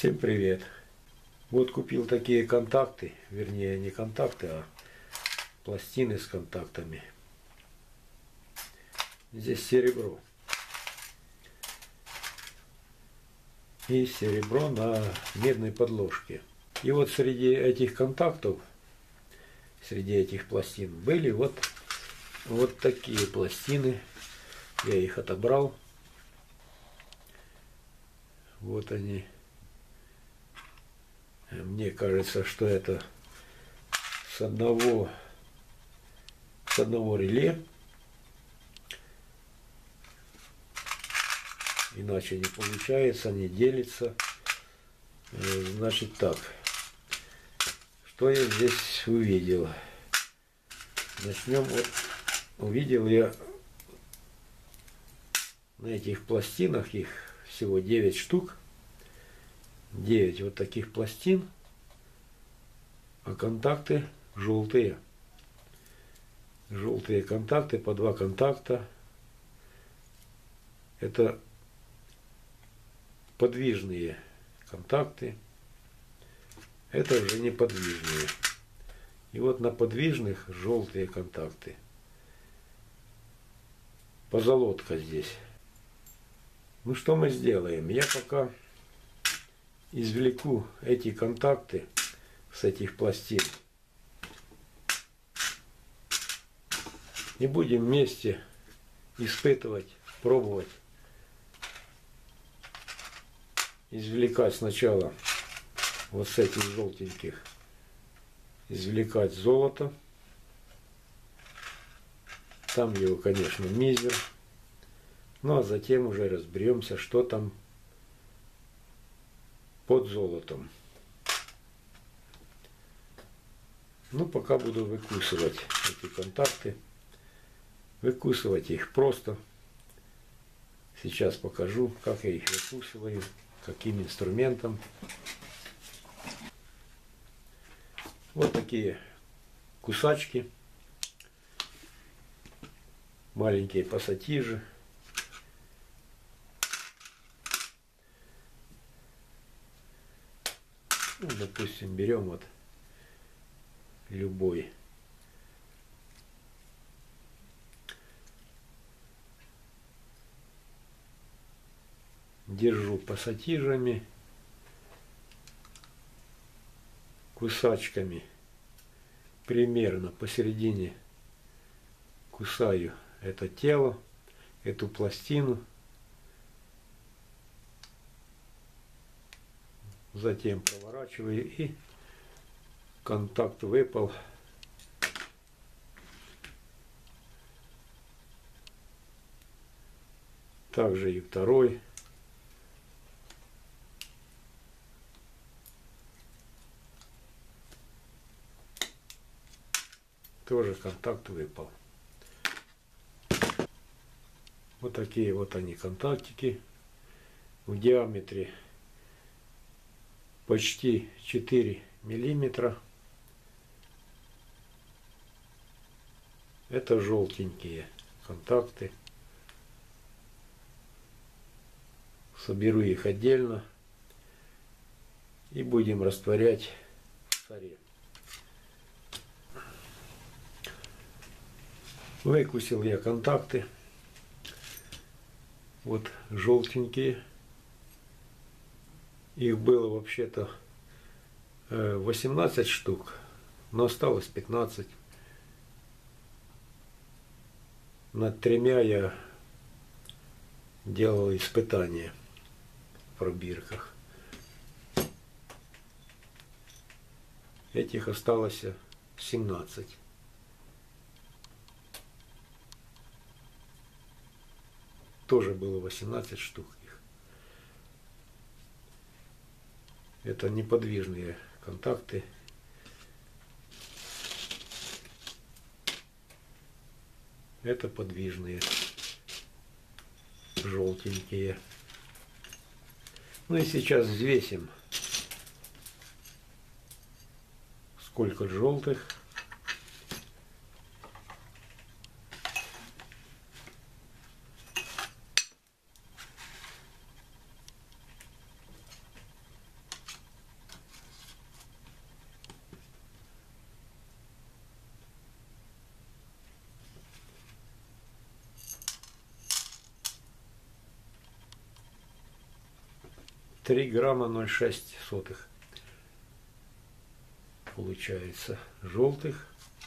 Всем привет! Вот купил такие контакты, вернее не контакты, а пластины с контактами. Здесь серебро. И серебро на медной подложке. И вот среди этих контактов, среди этих пластин были вот такие пластины. Я их отобрал. Вот они. Мне кажется, что это с одного реле. Иначе не получается, не делится. Значит так. Что я здесь увидел? Начнем. Увидел я на этих пластинах, их всего 9 штук. 9 вот таких пластин, а контакты желтые. Желтые контакты, по 2 контакта. Это подвижные контакты. Это уже неподвижные. И вот на подвижных желтые контакты. Позолотка здесь. Ну что мы сделаем? Я пока извлеку эти контакты с этих пластин. И будем вместе испытывать, пробовать. Извлекать сначала вот с этих желтеньких. Извлекать золото. Там его, конечно, мизер. Ну а затем уже разберемся, что там под золотом. Ну, пока буду выкусывать эти контакты. Выкусывать их просто. Сейчас покажу, как я их выкусываю, каким инструментом. Вот такие кусачки. Маленькие пассатижи. Ну, допустим, берем вот любой. Держу пассатижами, кусачками. Примерно посередине кусаю это тело, эту пластину. Затем проворачиваю, и контакт выпал. Также и второй. Тоже контакт выпал. Вот такие вот они контактики в диаметре почти 4 миллиметра. Это желтенькие контакты. Соберу их отдельно и будем растворять в таре. Выкусил я контакты. Вот желтенькие. Их было вообще-то 18 штук, но осталось 15. Над 3 я делал испытания в пробирках. Этих осталось 17. Тоже было 18 штук их. Это неподвижные контакты. Это подвижные, желтенькие. Ну и сейчас взвесим, сколько желтых. 3 грамма 0,6 сотых получается желтых.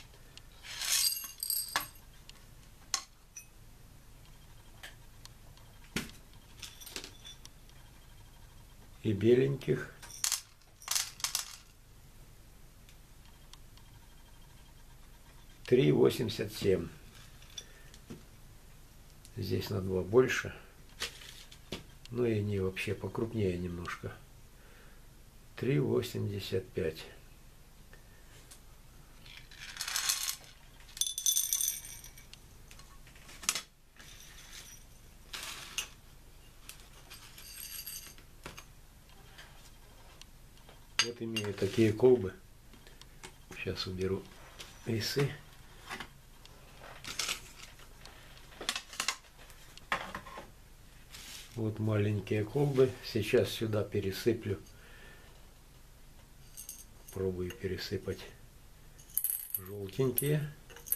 И беленьких 3,87. Здесь на 2 больше. Ну и они вообще покрупнее немножко. 3,85. Вот имею такие колбы. Сейчас уберу весы. Вот маленькие колбы. Сейчас сюда пересыплю. Пробую пересыпать желтенькие.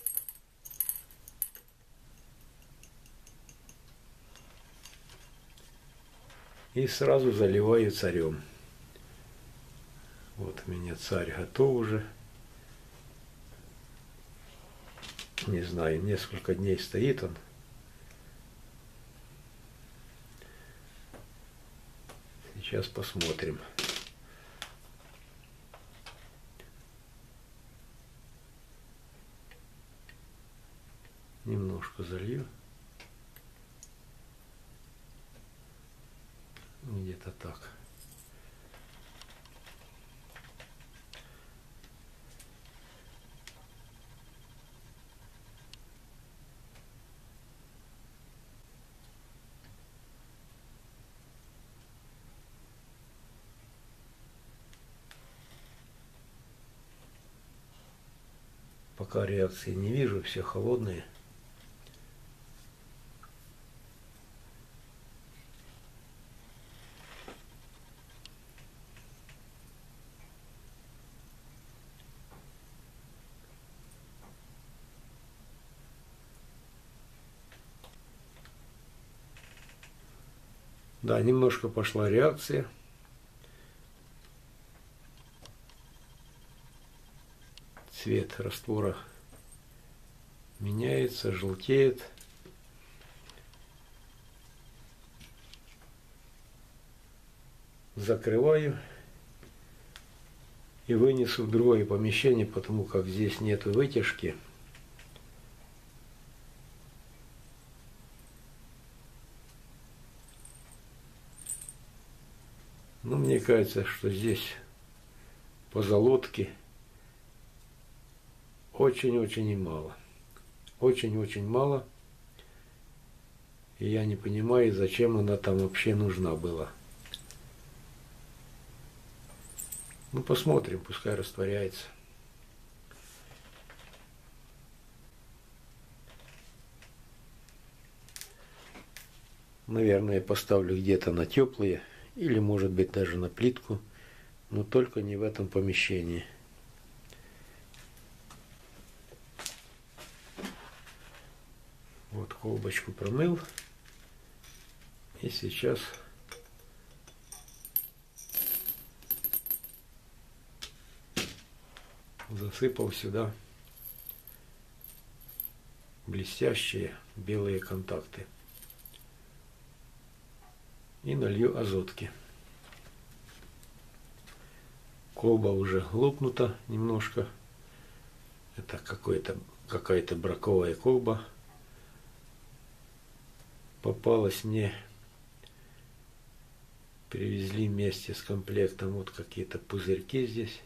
И сразу заливаю царем. Вот у меня царь готов уже. Не знаю, несколько дней стоит он. Сейчас посмотрим. Немножко залью. Где-то так. Пока реакции не вижу, все холодные. Да, немножко пошла реакция. Цвет раствора меняется, желтеет. Закрываю и вынесу в другое помещение, потому как здесь нет вытяжки. Но мне кажется, что здесь позолотки очень-очень мало. Очень-очень мало. И я не понимаю, зачем она там вообще нужна была. Ну, посмотрим, пускай растворяется. Наверное, поставлю где-то на теплые. Или, может быть, даже на плитку. Но только не в этом помещении. Вот колбочку промыл. И сейчас засыпал сюда блестящие белые контакты. И налью азотки. Колба уже лопнута немножко. Это какая-то браковая колба. Попалась мне. Привезли вместе с комплектом вот какие-то пузырьки здесь.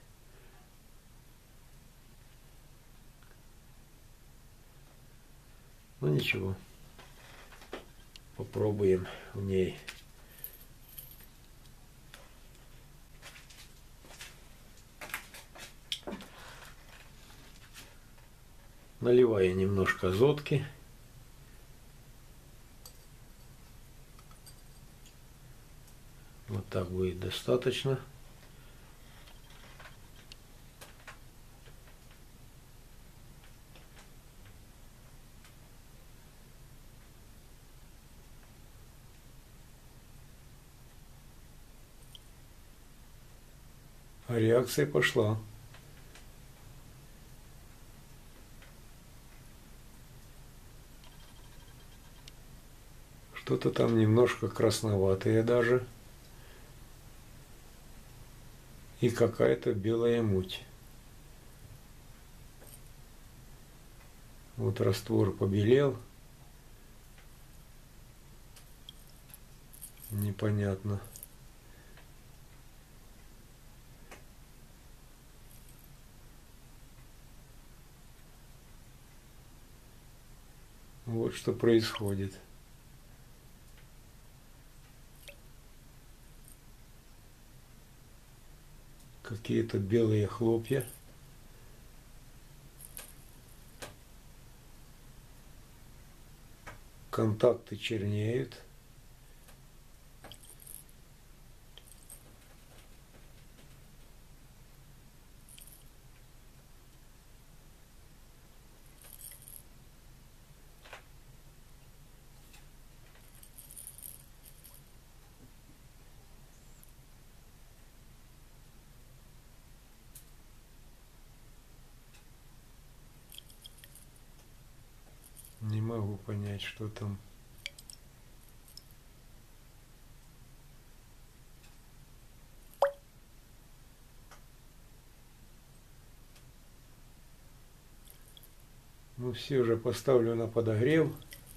Ну ничего. Попробуем в ней. Наливаю немножко азотки. Вот так будет достаточно. А реакция пошла. Что-то там немножко красноватое даже. И какая-то белая муть. Вот раствор побелел. Непонятно. Вот что происходит. Какие-то белые хлопья. Контакты чернеют. Не могу понять, что там. Ну все же поставлю на подогрев.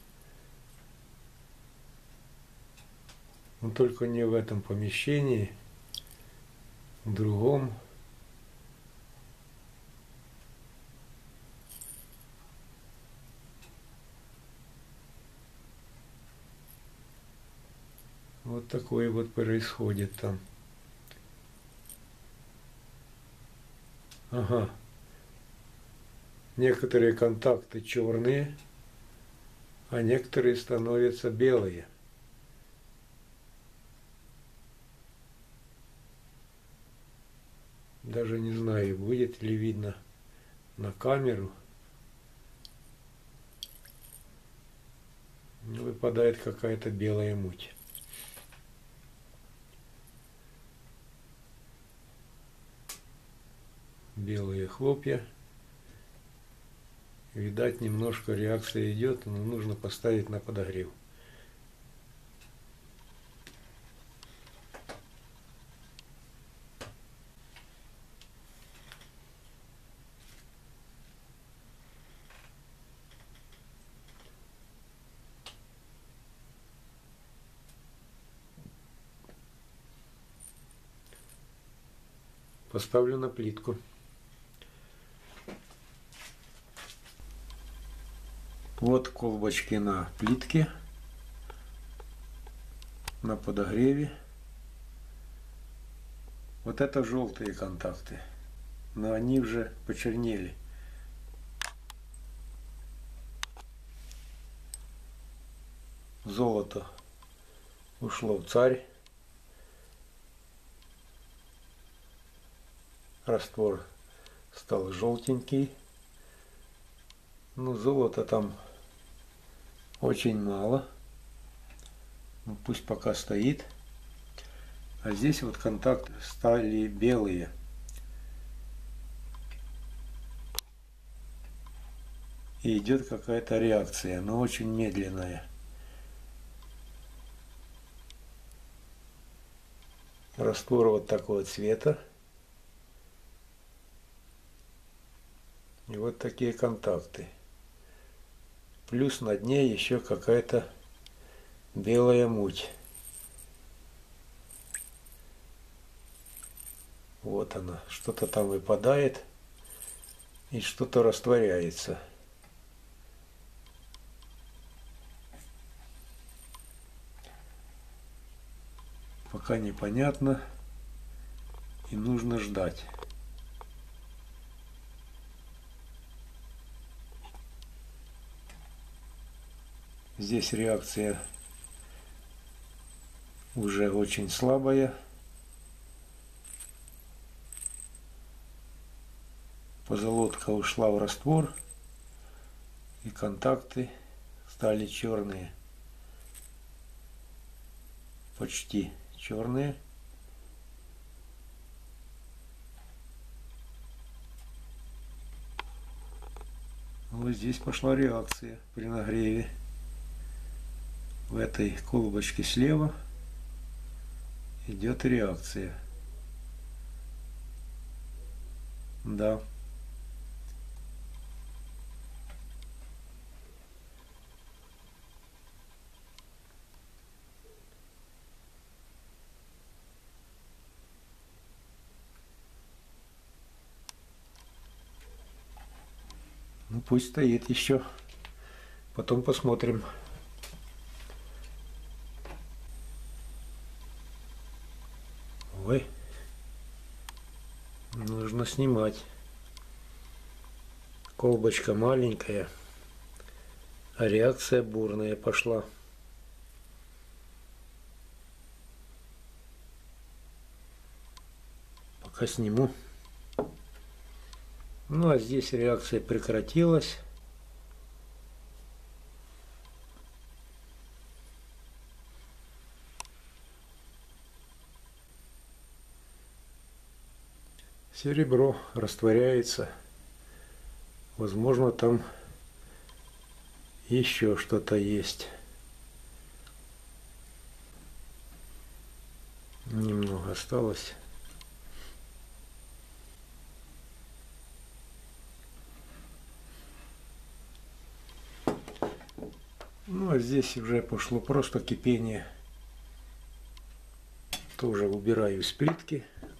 Но только не в этом помещении, в другом. Вот такое вот происходит там. Ага. Некоторые контакты черные, а некоторые становятся белые. Даже не знаю, будет ли видно на камеру. Выпадает какая-то белая муть. Белые хлопья. Видать, немножко реакция идет, но нужно поставить на подогрев. Поставлю на плитку. Вот колбочки на плитке, на подогреве. Вот это желтые контакты, но они уже почернели. Золото ушло в царь. Раствор стал желтенький. Ну, золота там очень мало. Ну, пусть пока стоит. А здесь вот контакты стали белые. И идет какая-то реакция, но очень медленная. Раствор вот такого цвета. И вот такие контакты. Плюс на дне еще какая-то белая муть. Вот она. Что-то там выпадает и что-то растворяется. Пока непонятно и нужно ждать. Здесь реакция уже очень слабая. Позолотка ушла в раствор, и контакты стали черные. Почти черные. здесь пошла реакция при нагреве. В этой колбочке слева идет реакция. Да. Ну пусть стоит еще. Потом посмотрим. Ой. Нужно снимать. Колбочка маленькая, а реакция бурная пошла. Пока сниму. Ну а здесь реакция прекратилась. Серебро растворяется. Возможно, там еще что-то есть. Немного осталось. Ну а здесь уже пошло просто кипение. Тоже убираю из плитки.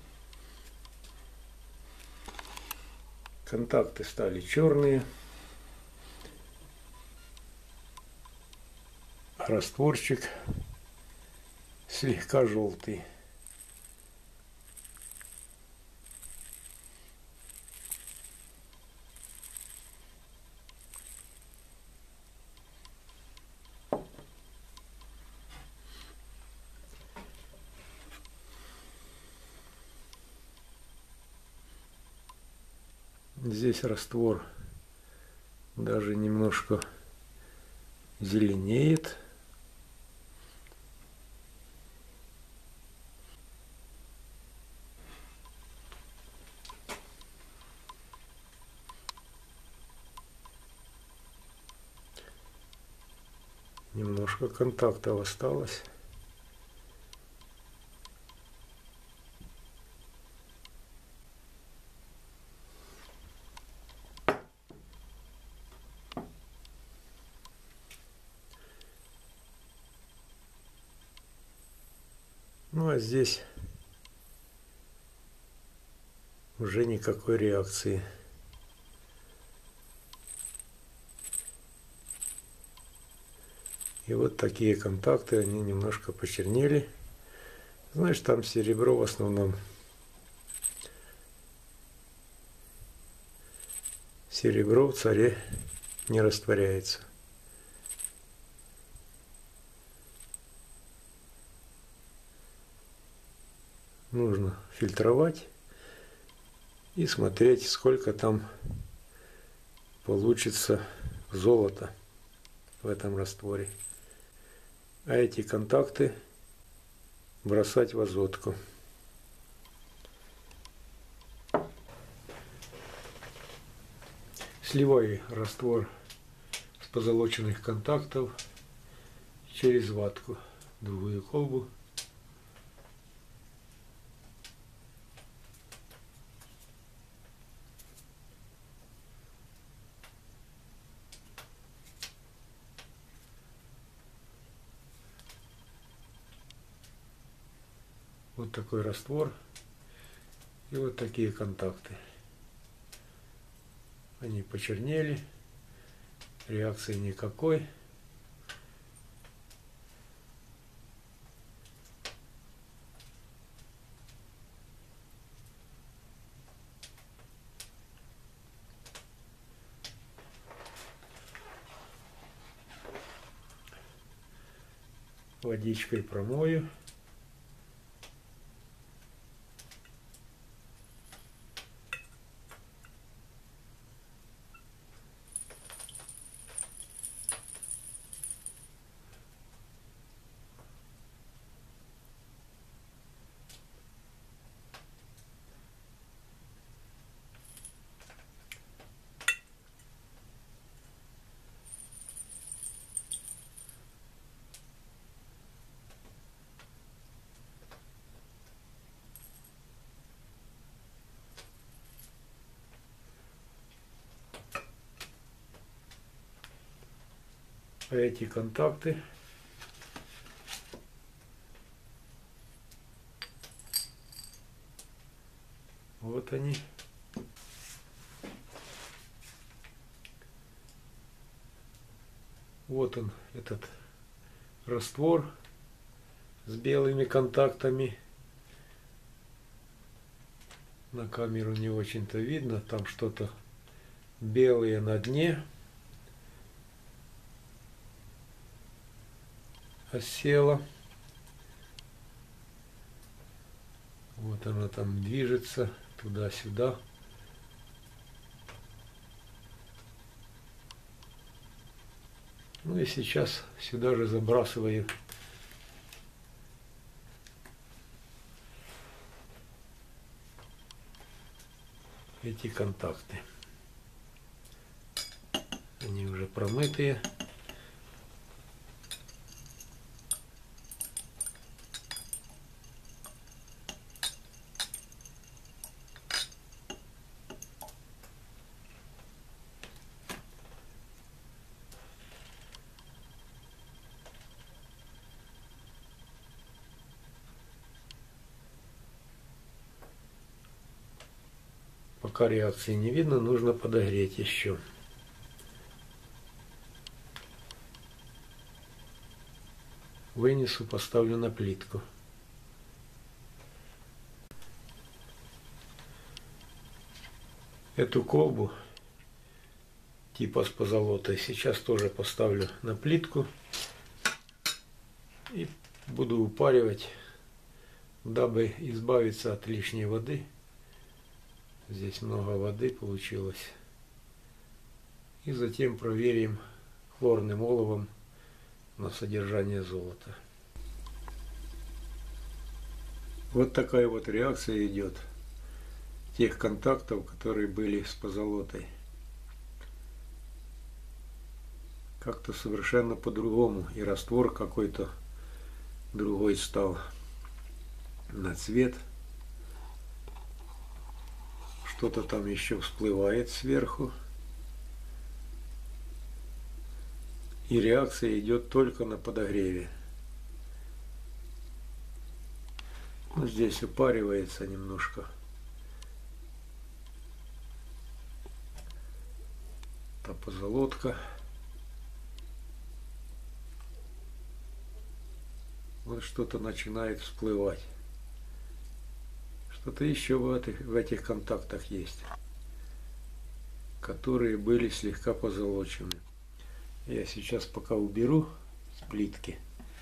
Контакты стали черные. Растворчик слегка желтый. Здесь раствор даже немножко зеленеет. Немножко контактов осталось. Ну а здесь уже никакой реакции. И вот такие контакты, они немножко почернели. Знаешь, там серебро в основном. Серебро в царе не растворяется. Нужно фильтровать и смотреть, сколько там получится золота в этом растворе. А эти контакты бросать в азотку. Сливаю раствор с позолоченных контактов через ватку, другую колбу. Вот такой раствор и вот такие контакты. Они почернели, реакции никакой. Водичкой промою. А эти контакты вот они. Вот он, этот раствор с белыми контактами. На камеру не очень-то видно, там что-то белое на дне осело. Вот она там движется туда-сюда. Ну и сейчас сюда же забрасываю эти контакты. Они уже промытые. Пока реакции не видно, нужно подогреть еще. Вынесу, поставлю на плитку. Эту колбу типа с позолотой сейчас тоже поставлю на плитку и буду упаривать, дабы избавиться от лишней воды. Здесь много воды получилось. И затем проверим хлорным оловом на содержание золота. Вот такая вот реакция идет тех контактов, которые были с позолотой. Как-то совершенно по-другому. И раствор какой-то другой стал на цвет. Что-то там еще всплывает сверху. И реакция идет только на подогреве. Ну, здесь упаривается немножко. Та позолотка. Вот что-то начинает всплывать. Что-то еще в этих контактах есть, которые были слегка позолочены. Я сейчас пока уберу с плитки.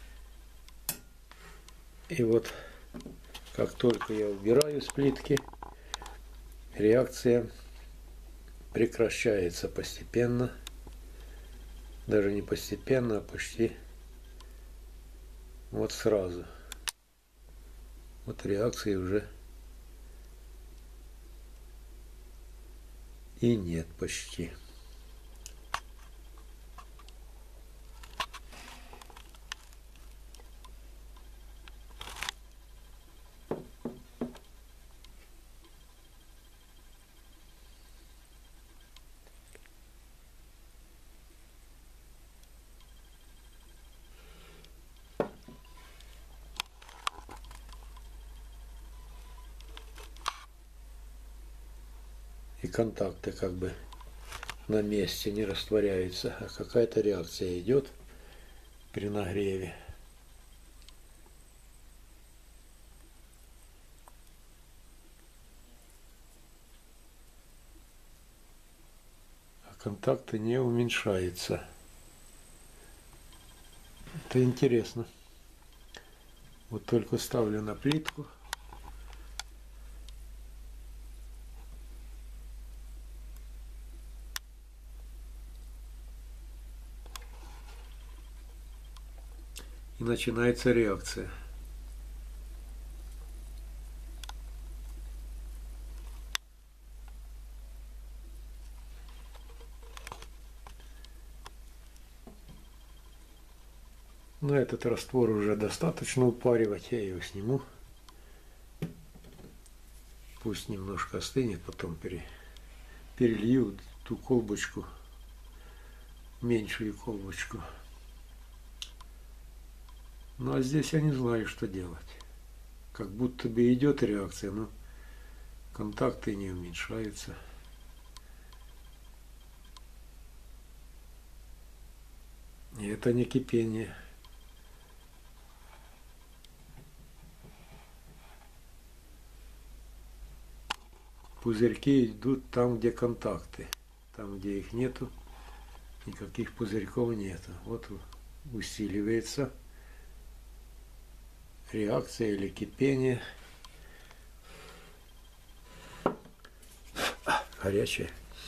И вот как только я убираю с плитки, реакция прекращается постепенно. Даже не постепенно, а почти вот сразу. Вот реакции уже и нет почти. И контакты как бы на месте не растворяются, а какая-то реакция идет при нагреве. А контакты не уменьшаются. Это интересно. Вот только ставлю на плитку. И начинается реакция. Но этот раствор уже достаточно упаривать, я его сниму. Пусть немножко остынет, потом перелью ту колбочку, меньшую колбочку. Ну а здесь я не знаю, что делать. Как будто бы идет реакция, но контакты не уменьшаются. И это не кипение. Пузырьки идут там, где контакты. Там, где их нету, никаких пузырьков нету. Вот усиливается реакция или кипение. Горячее.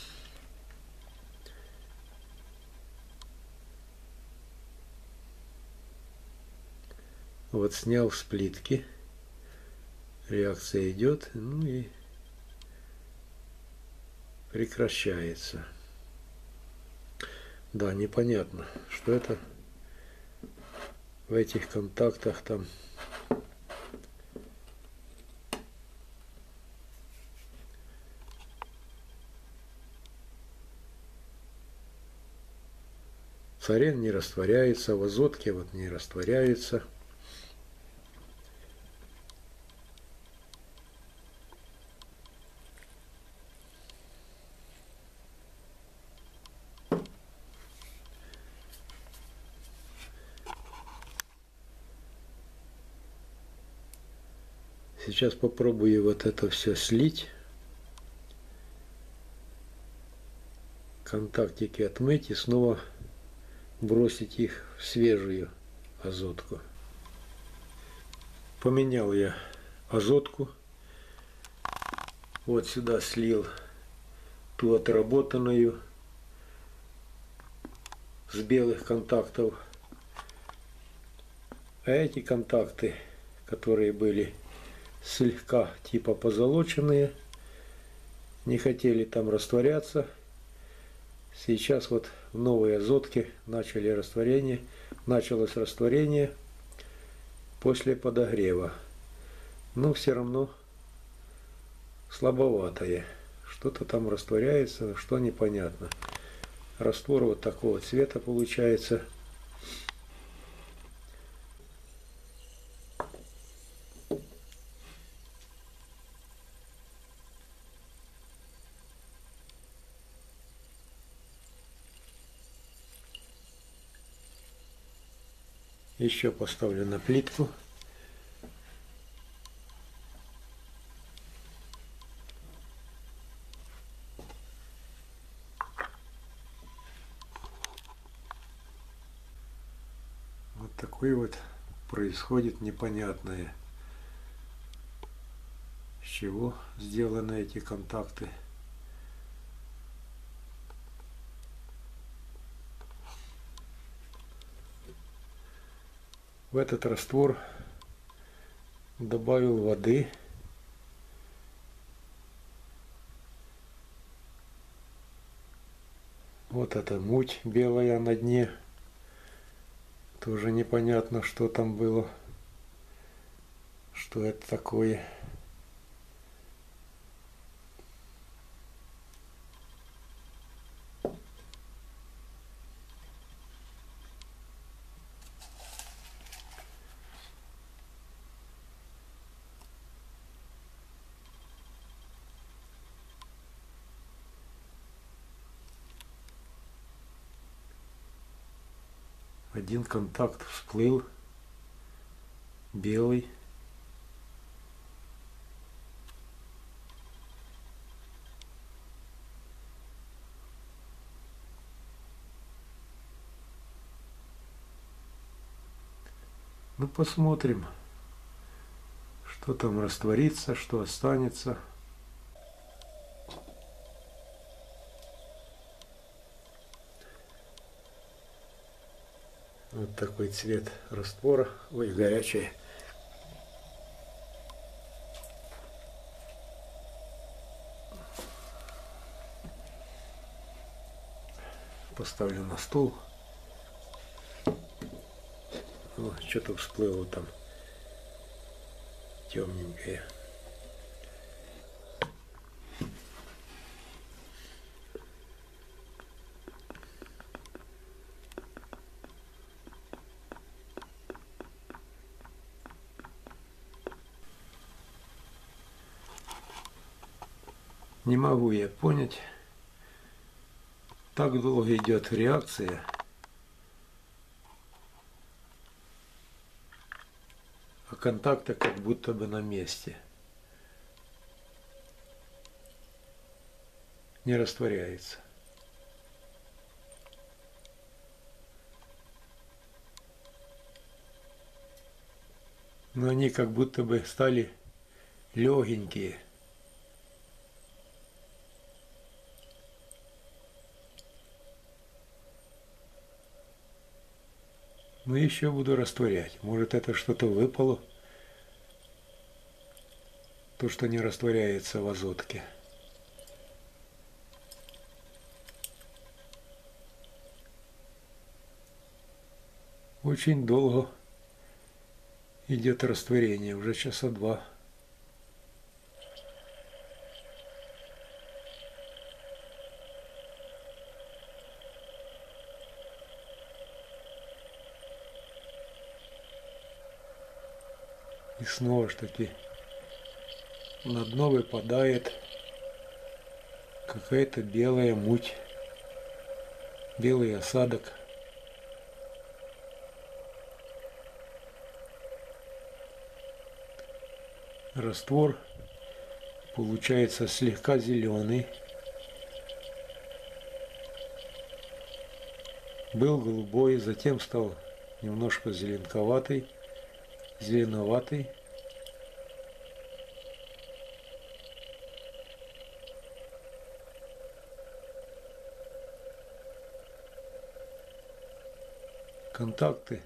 Вот снял с плитки. Реакция идет, ну и прекращается. Да, непонятно, что это в этих контактах там. Царен не растворяется, в азотке вот не растворяется. Сейчас попробую вот это все слить. Контактики отмыть и снова бросить их в свежую азотку. Поменял я азотку. Вот сюда слил ту отработанную с белых контактов. А эти контакты, которые были слегка типа позолоченные, не хотели там растворяться. Сейчас вот в новой азотке началось растворение после подогрева. Но все равно слабоватое. Что-то там растворяется, что непонятно. Раствор вот такого цвета получается. Еще поставлю на плитку. Вот такое вот происходит непонятное. С чего сделаны эти контакты? В этот раствор добавил воды. Вот эта муть белая на дне. Тоже непонятно, что там было. Что это такое. Один контакт всплыл, белый. Ну, посмотрим, что там растворится, что останется. Вот такой цвет раствора. Ой, горячий. Поставлю на стол. Что-то всплыло там темненькое. Не могу я понять, так долго идет реакция, а контакты как будто бы на месте. Не растворяется. Но они как будто бы стали легенькие. Но еще буду растворять. Может, это что-то выпало, то, что не растворяется в азотке. Очень долго идет растворение, уже часа 2. И снова ж таки на дно выпадает какая-то белая муть, белый осадок. Раствор получается слегка зеленый. Был голубой, затем стал немножко зеленковатый, зеленоватый. Контакты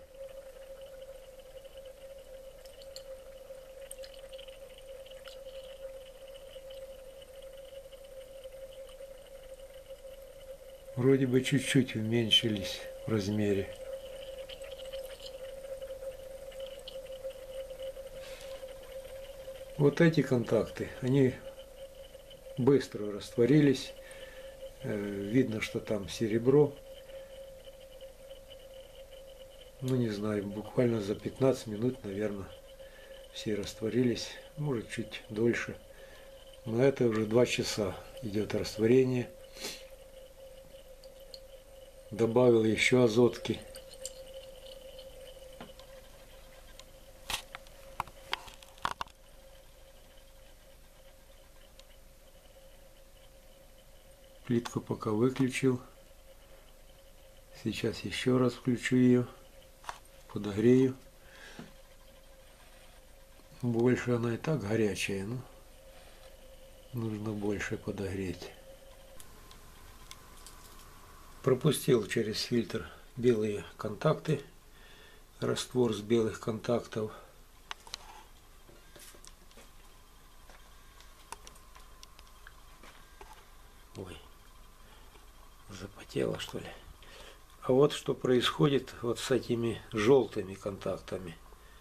вроде бы чуть-чуть уменьшились в размере. Вот эти контакты, они быстро растворились. Видно, что там серебро. Ну, не знаю, буквально за 15 минут, наверное, все растворились. Может, чуть дольше. Но это уже 2 часа идет растворение. Добавил еще азотки. Плитку пока выключил. Сейчас еще раз включу ее. Подогрею. Больше она и так горячая, но нужно больше подогреть. Пропустил через фильтр белые контакты, раствор с белых контактов. Ой, запотело, что ли. А вот что происходит вот с этими желтыми контактами.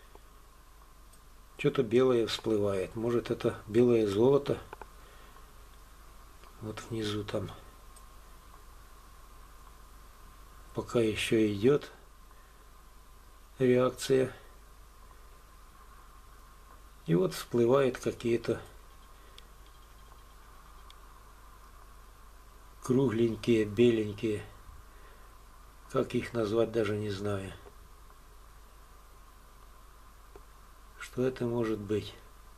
Что-то белое всплывает. Может, это белое золото. Вот внизу там. Пока еще идет реакция. И вот всплывают какие-то кругленькие, беленькие. Как их назвать, даже не знаю. Что это может быть?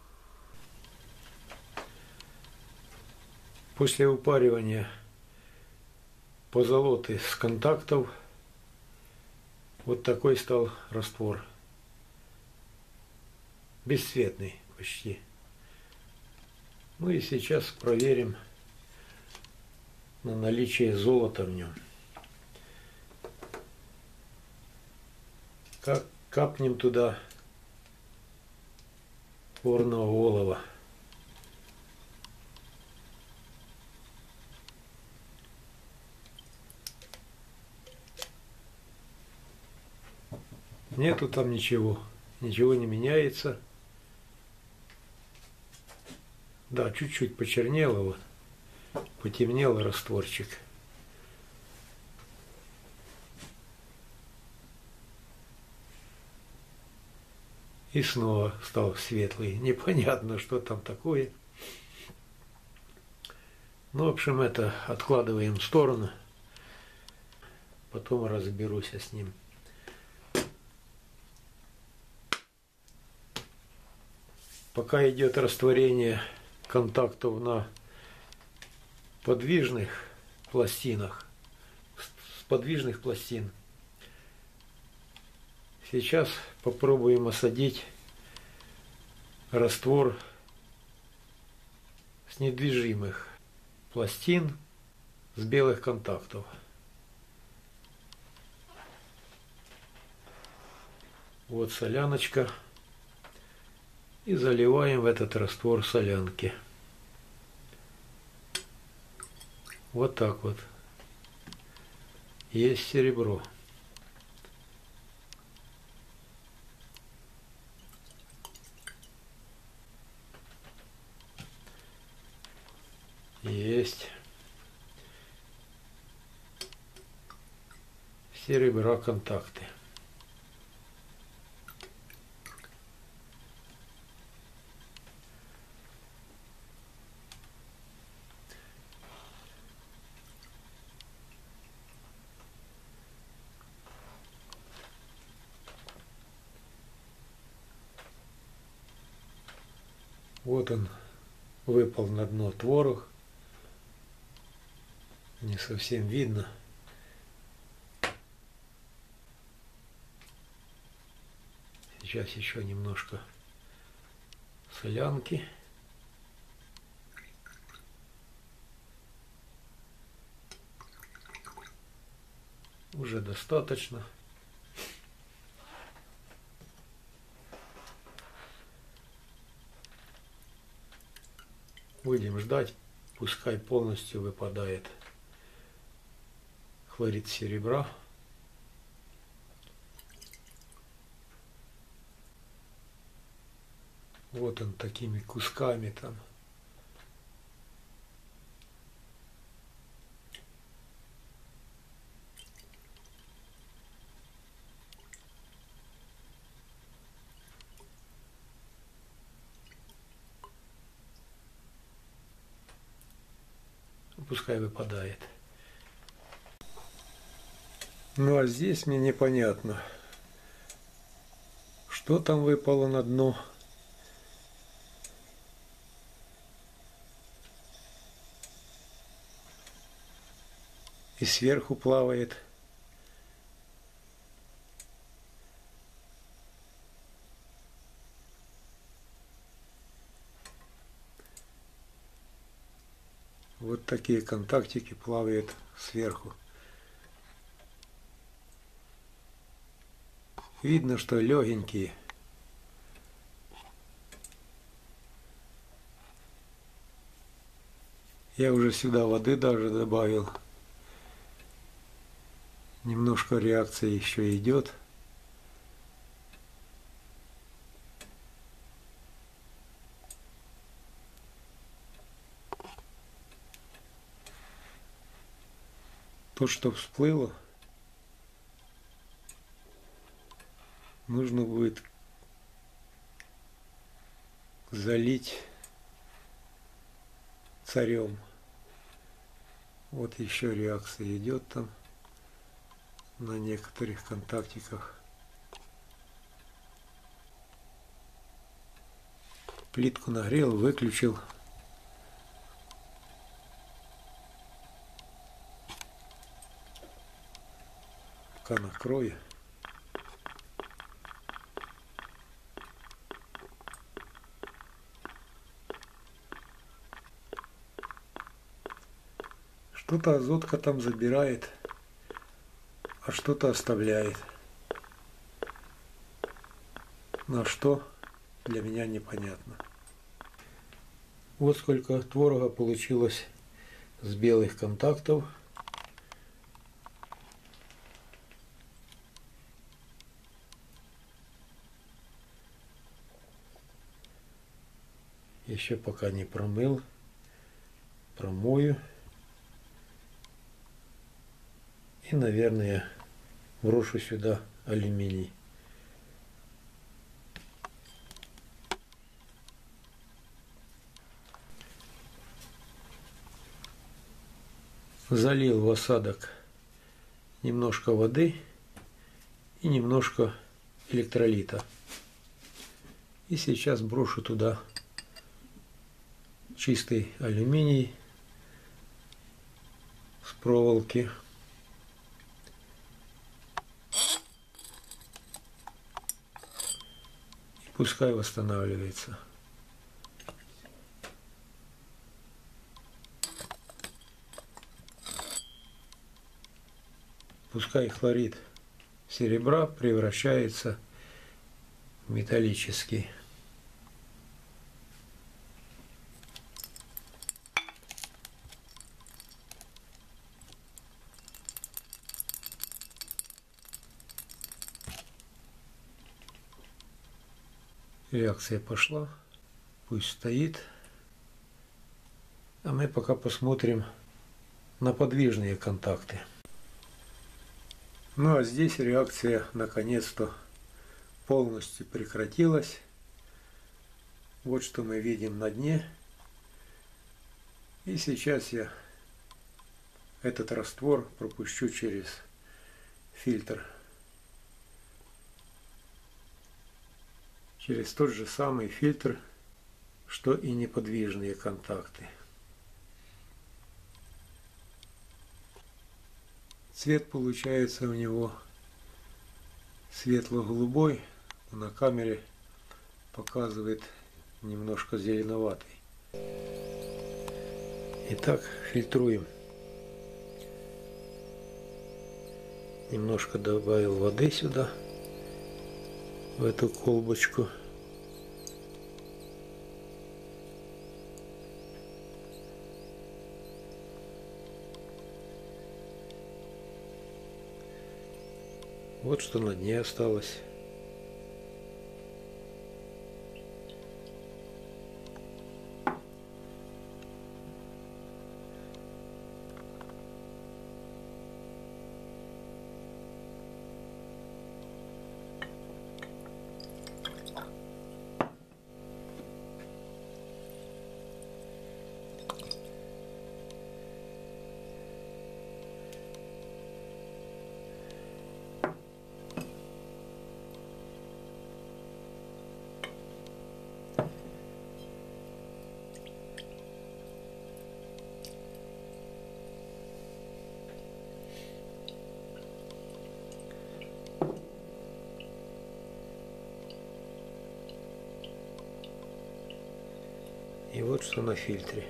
После упаривания позолоты с контактов вот такой стал раствор. Бесцветный почти. Ну и сейчас проверим на наличие золота в нем. Как капнем туда горного олова. Нету там ничего, ничего не меняется. Да, чуть-чуть почернело, вот, потемнел растворчик. И снова стал светлый. Непонятно, что там такое. Ну, в общем, это откладываем в сторону. Потом разберусь с ним. Пока идет растворение контактов на подвижных пластинах, с подвижных пластин. Сейчас попробуем осадить раствор с недвижимых пластин с белых контактов. Вот соляночка. И заливаем в этот раствор солянки. Вот так вот. Есть серебро. Есть. Серебра контакты. Вот он, выпал на дно творог. Не совсем видно. Сейчас еще немножко солянки. Уже достаточно. Будем ждать, пускай полностью выпадает хлорид серебра. Вот он такими кусками там. Пускай выпадает. Ну а здесь мне непонятно, что там выпало на дно. И сверху плавает. Вот такие контактики плавают сверху. Видно, что легенькие. Я уже сюда воды даже добавил. Немножко реакция еще идет. То, что всплыло, нужно будет залить царем. Вот еще реакция идет там на некоторых контактиках. Плитку нагрел, выключил. Пока накрою. Что-то азотка там забирает, а что-то оставляет. На что, для меня непонятно. Вот сколько творога получилось с белых контактов. Еще пока не промыл, промою. И, наверное, брошу сюда алюминий. Залил в осадок немножко воды и немножко электролита. И сейчас брошу туда чистый алюминий с проволоки. И пускай восстанавливается. Пускай хлорид серебра превращается в металлический. Реакция пошла, пусть стоит. А мы пока посмотрим на подвижные контакты. Ну а здесь реакция наконец-то полностью прекратилась. Вот что мы видим на дне. И сейчас я этот раствор пропущу через фильтр. Через тот же самый фильтр, что и неподвижные контакты. Цвет получается у него светло-голубой, на камере показывает немножко зеленоватый. Итак, фильтруем. Немножко добавил воды сюда, в эту колбочку. Вот что на дне осталось. И вот что на фильтре.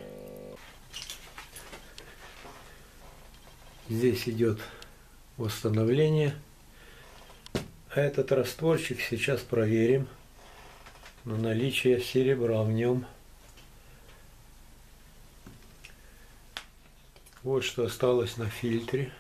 Здесь идет восстановление. А этот растворчик сейчас проверим на наличие серебра в нем. Вот что осталось на фильтре.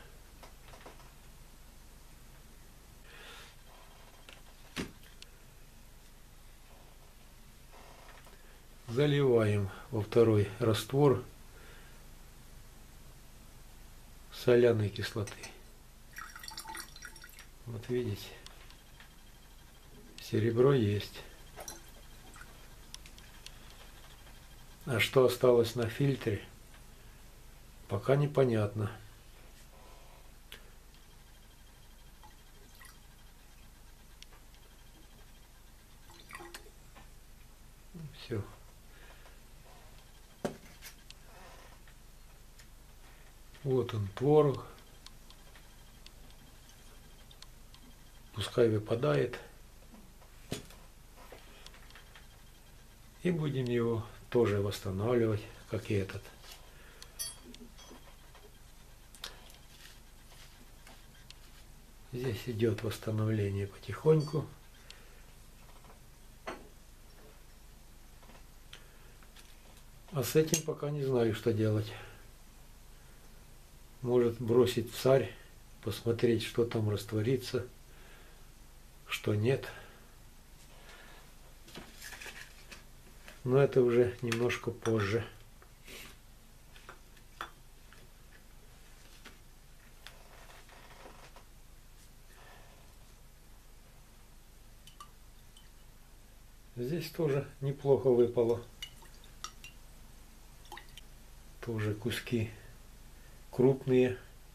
Заливаем во второй раствор соляной кислоты. Вот видите, серебро есть. А что осталось на фильтре, пока непонятно. Все. Вот он, творог. Пускай выпадает. И будем его тоже восстанавливать, как и этот. Здесь идет восстановление потихоньку. А с этим пока не знаю, что делать. Может бросить в царь, посмотреть, что там растворится, что нет. Но это уже немножко позже. Здесь тоже неплохо выпало. Тоже куски крупные.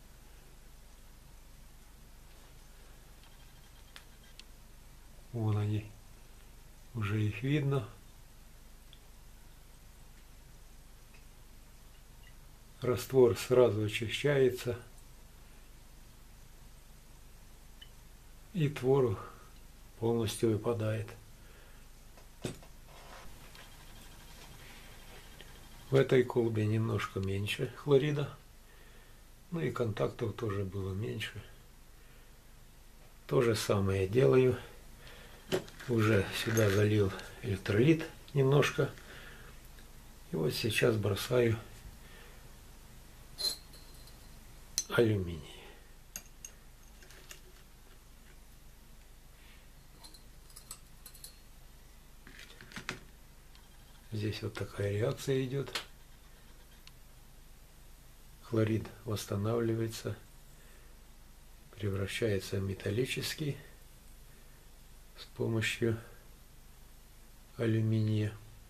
Вон они, уже их видно. Раствор сразу очищается. И творог полностью выпадает. В этой колбе немножко меньше хлорида. Ну и контактов тоже было меньше. То же самое делаю. Уже сюда залил электролит немножко. И вот сейчас бросаю алюминий. Здесь вот такая реакция идет. Хлорид восстанавливается, превращается в металлический с помощью алюминия.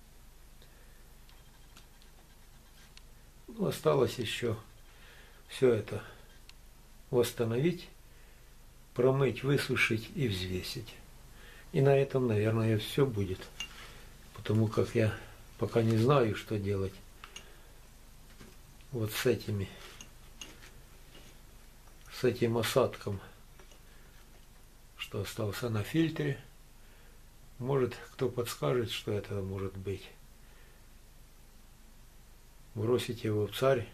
Ну, осталось еще все это восстановить, промыть, высушить и взвесить. И на этом, наверное, все будет. Потому как я пока не знаю, что делать вот с этим осадком, что остался на фильтре. Может, кто подскажет, что это может быть. Бросить его в царь.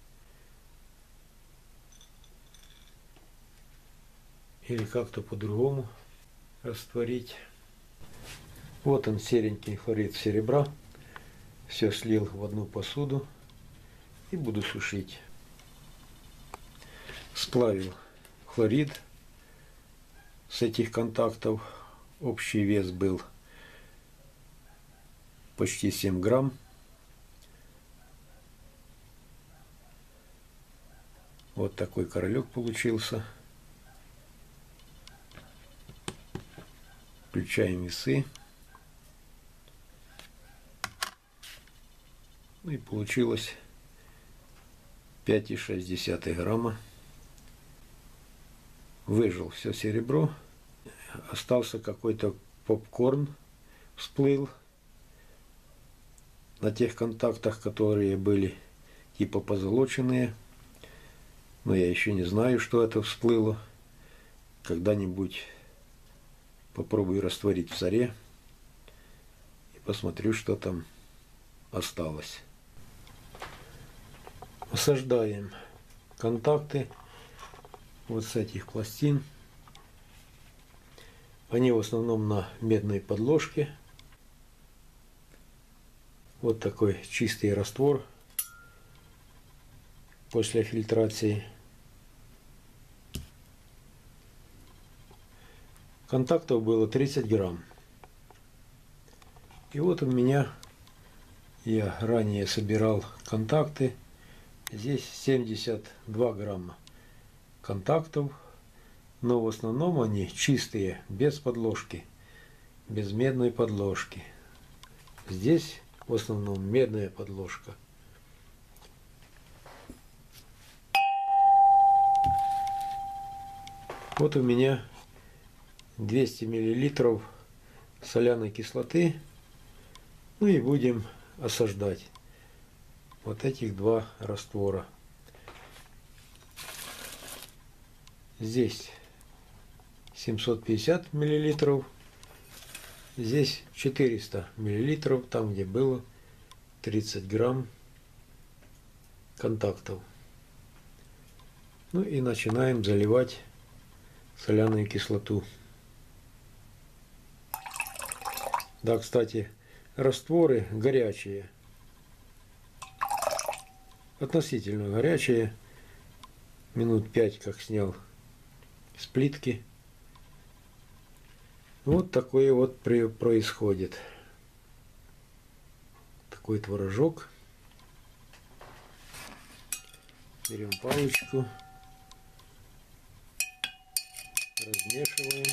Или как-то по-другому растворить. Вот он, серенький хлорид серебра. Все слил в одну посуду и буду сушить. Сплавил хлорид с этих контактов. Общий вес был почти 7 грамм. Вот такой королек получился. Включаем весы. Ну и получилось 5,6 грамма. Выжил все серебро. Остался какой-то попкорн, всплыл на тех контактах, которые были типа позолоченные. Но я еще не знаю, что это всплыло. Когда-нибудь попробую растворить в саре и посмотрю, что там осталось. Осаждаем контакты вот с этих пластин. Они в основном на медной подложке. Вот такой чистый раствор после фильтрации. Контактов было 30 грамм. И вот у меня, я ранее собирал контакты, здесь 72 грамма контактов, но в основном они чистые, без подложки, без медной подложки. Здесь в основном медная подложка. Вот у меня 200 миллилитров соляной кислоты. Ну и будем осаждать вот этих два раствора. Здесь 750 миллилитров, здесь 400 миллилитров, там где было 30 грамм контактов. Ну и начинаем заливать соляную кислоту. Да, кстати, растворы горячие, относительно горячие, минут 5 как снял с плитки. Вот такое вот происходит. Такой творожок. Берем палочку, размешиваем.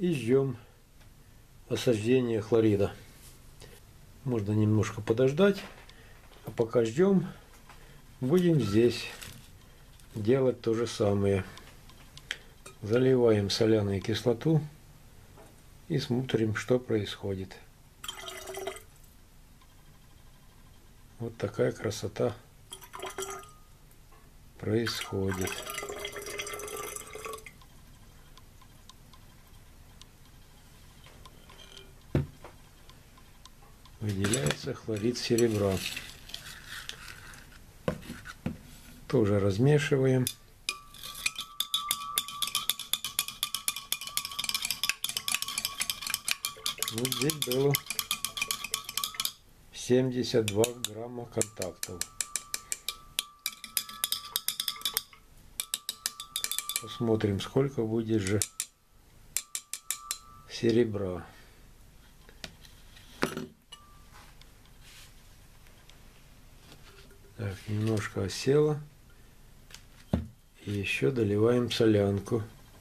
и ждем осаждения хлорида. Можно немножко подождать, а пока ждем, будем здесь делать то же самое. Заливаем соляную кислоту и смотрим, что происходит. Вот такая красота происходит. Выделяется хлорид серебра. Тоже размешиваем. Вот здесь было 72 грамма контактов. Посмотрим, сколько будет же серебра. Так, немножко осело. И еще доливаем солянку.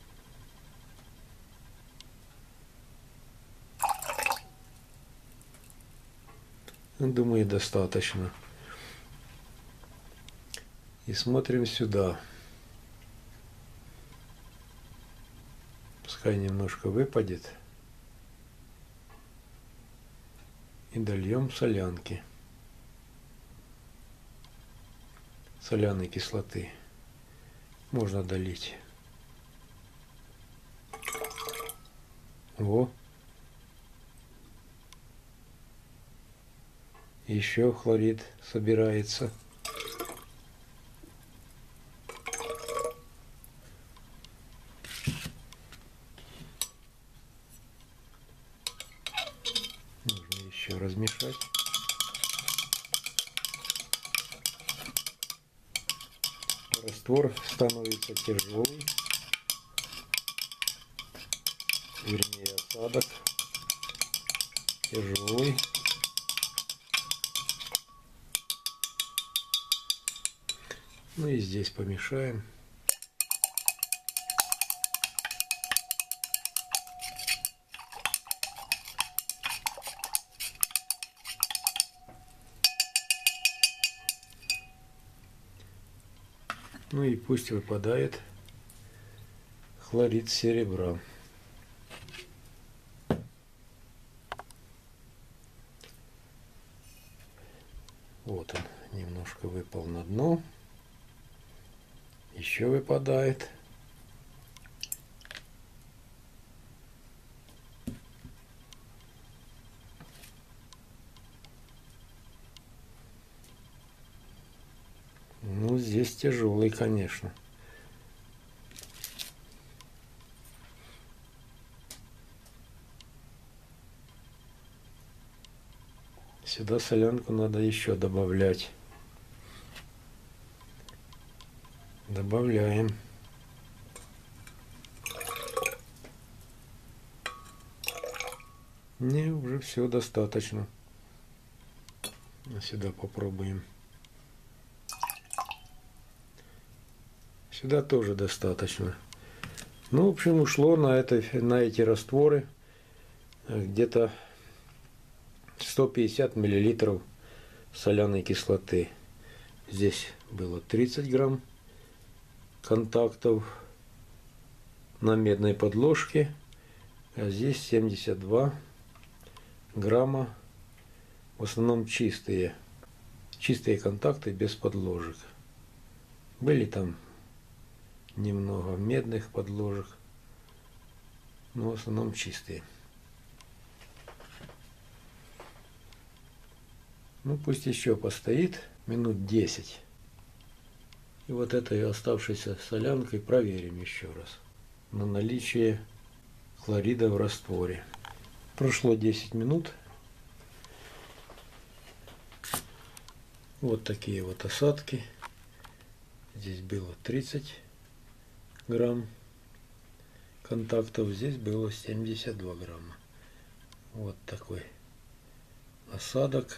Думаю, достаточно. И смотрим сюда. Пускай немножко выпадет. И дольем солянки. Соляной кислоты. Можно долить. Во. Еще хлорид собирается. Нужно еще размешать. Раствор становится тяжелый. Вернее, осадок тяжелый. Ну и здесь помешаем. Ну и пусть выпадает хлорид серебра. Вот он, немножко выпал на дно. Еще выпадает. Ну, здесь тяжелый, конечно. Сюда солянку надо еще добавлять. Добавляем. Не, уже все достаточно. Сюда попробуем. Сюда тоже достаточно. Ну, в общем, ушло на эти растворы где-то 150 миллилитров соляной кислоты. Здесь было 30 грамм контактов на медной подложке, а здесь 72 грамма, в основном чистые контакты без подложек. Были там немного медных подложек, но в основном чистые. Ну, пусть еще постоит минут 10. И вот этой оставшейся солянкой проверим еще раз на наличие хлорида в растворе. Прошло 10 минут. Вот такие вот осадки. Здесь было 30 грамм контактов, здесь было 72 грамма. Вот такой осадок.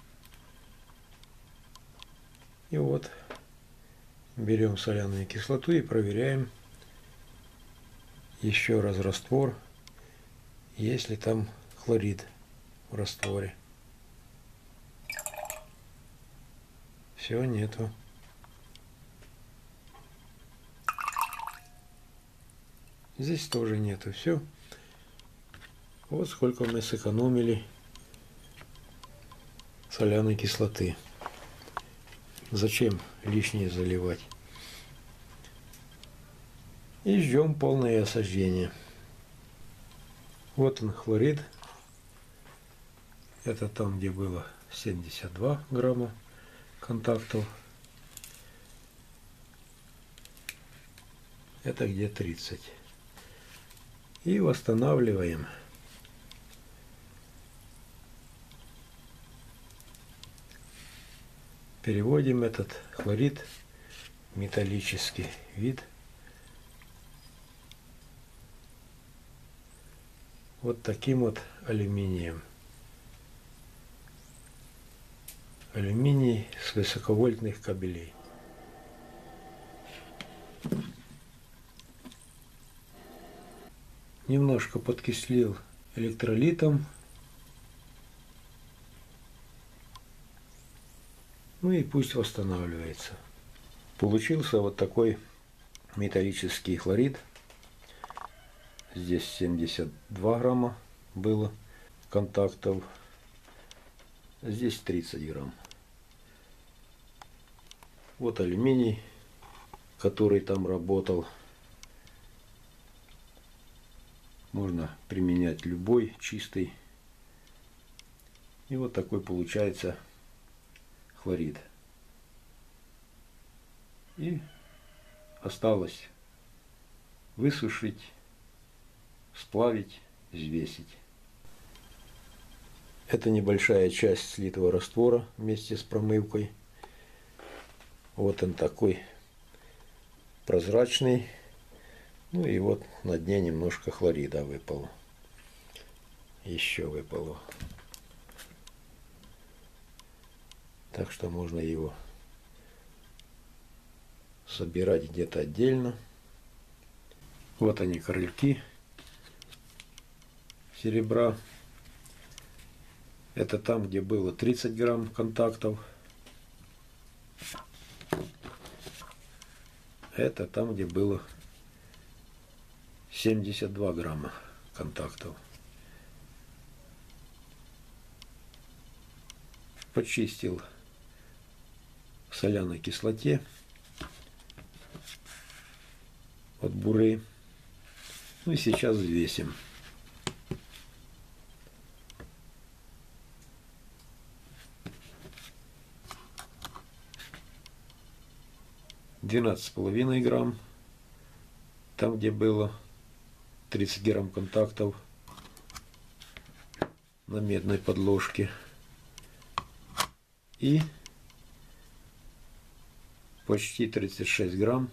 И вот берем соляную кислоту и проверяем еще раз раствор есть ли там хлорид в растворе. Все, нету. Здесь тоже нету. Все. Вот сколько мы сэкономили соляной кислоты. Зачем лишнее заливать? И ждем полное осаждение. Вот он, хлорид. Это там, где было 72 грамма контактов. Это где 30. И восстанавливаем. Переводим этот хлорид в металлический вид. Вот таким вот алюминием. Алюминий с высоковольтных кабелей. Немножко подкислил электролитом. Ну и пусть восстанавливается. Получился вот такой металлический хлорид. Здесь 72 грамма было контактов. Здесь 30 грамм. Вот алюминий, который там работал. Можно применять любой чистый. И вот такой получается хлорид. И осталось высушить, сплавить, взвесить. Это небольшая часть слитого раствора вместе с промывкой. Вот он такой прозрачный. Ну и вот на дне немножко хлорида выпало. Еще выпало. Так что можно его собирать где-то отдельно. Вот они, крыльки серебра. Это там, где было 30 грамм контактов. Это там, где было 72 грамма контактов. Почистил в соляной кислоте от буры. Ну и сейчас взвесим. Двенадцать с половиной грамм. Там, где было 30 грамм контактов на медной подложке. И почти 36 грамм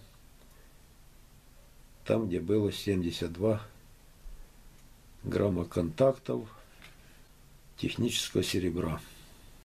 там, где было 72 грамма контактов технического серебра.